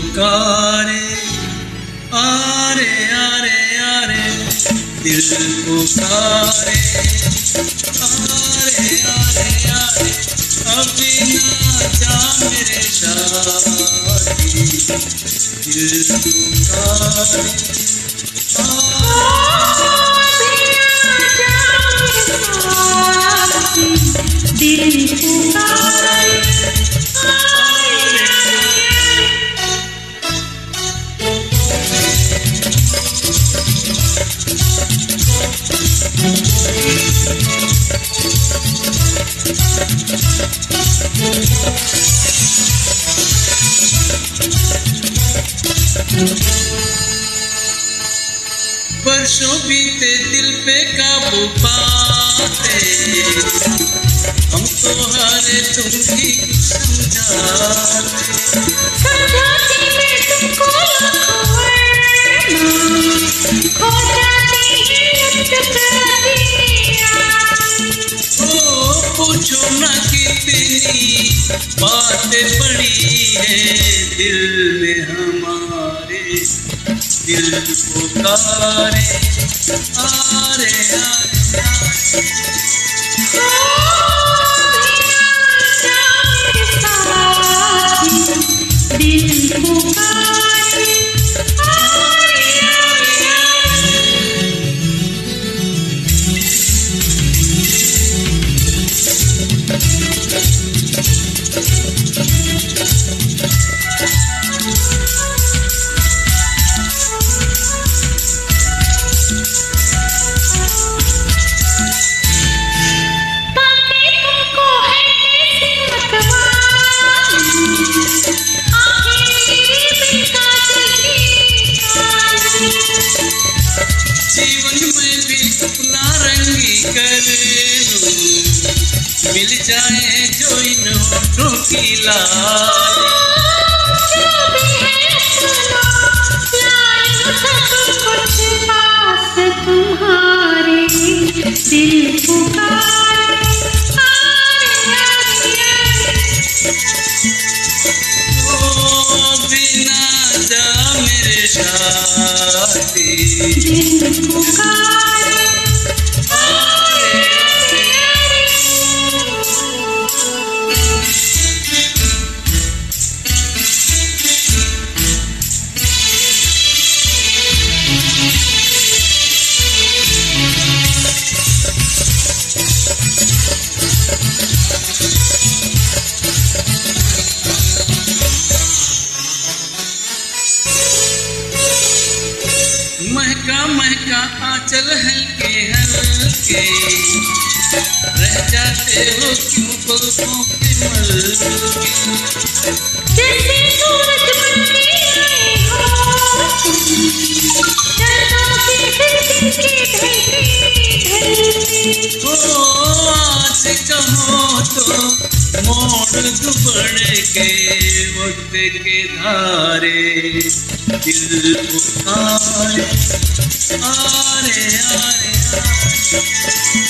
पुकारे, आरे आरे आरे दिल पुकारे, आरे आरे आरे अभी ना जा मेरे साथी, दिल पुकारे, दिल पुकारे। वर्षों बीते दिल पे काबू पाते, हम तो हारे तुम ही समझाते, समझाती मैं तुमको खो जाती ओ पूछो ना कितनी बातें पड़ी है दिल में हमारे, दिल पुकारे, आरे आरे दिल पुकारे। जीवन में भी अपना रंगी कर लूं, मिल जाए जो इन होठों की लाली, तुम्हारे दिल पुकारे, ओ बिना जा मेरे साथी, दिल पुकारे। महका महका आंचल हल्के हल्के, रह जाते हो क्यों पलकों के मलके, जैसे सूरज बनके आए हो चांदों की फिर ढलती। ओ आज कहो तो मोड़ दुबड़ के वक्त के धारे, दिल पुकारे, आरे आरे आरे